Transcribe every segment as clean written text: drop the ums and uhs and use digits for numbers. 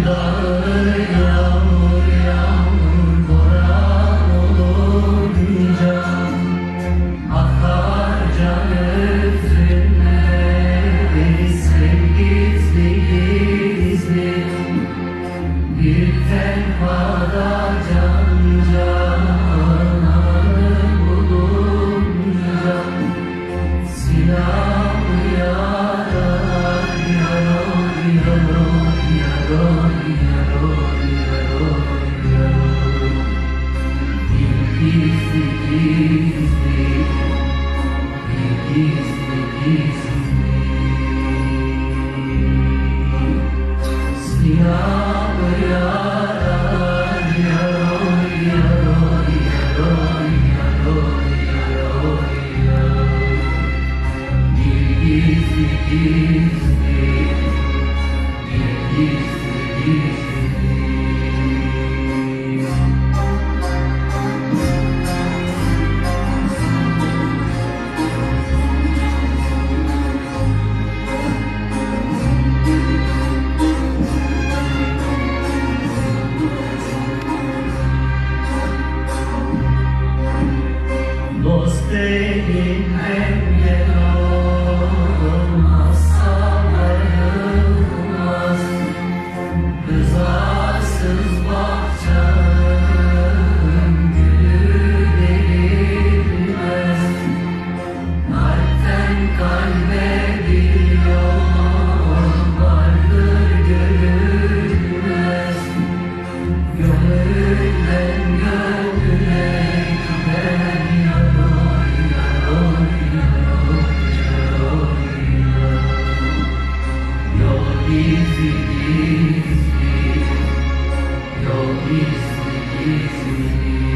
Dağlar yağmur yağmur boran olunca akar can özüne gizli gizli bir tenhada can cananı bulunca silahı yarar yarar yarar yarar yarar yarar gizli gizli gizli gizli silahı yarar yarar yarar yarar yarar yarar yarar gizli gizli gizli gizli dost elinden gel olmazsa ayrılmaz rızasız bahçanın gülü verilmez kalpten kalbe bir yol vardır görülmez gönülden gönüle giden yol gizli gizli yol gizli gizli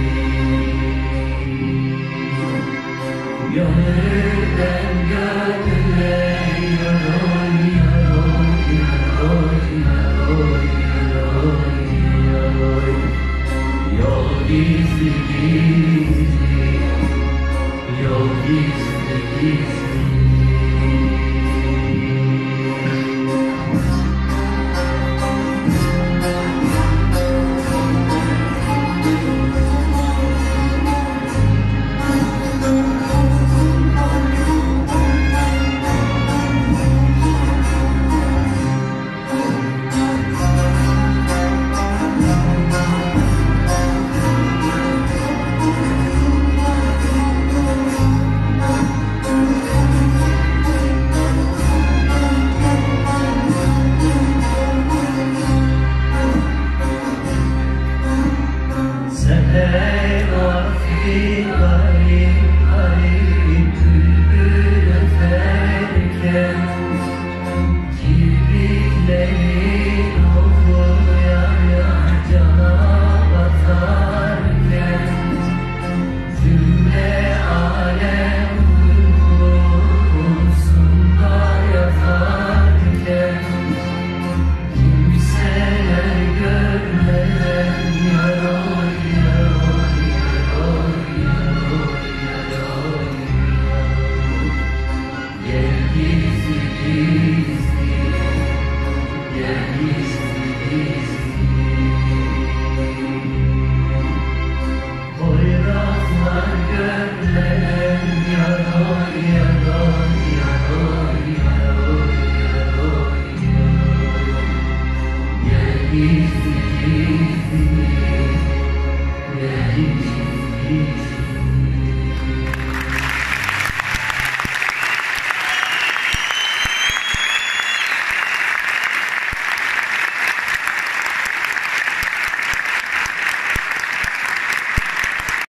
gönülden gönüle yarar yarar yarar yarar yarar yol gizli gizli yol gizli gizli Seher vakti garip garip bülbül öterken kirpikleri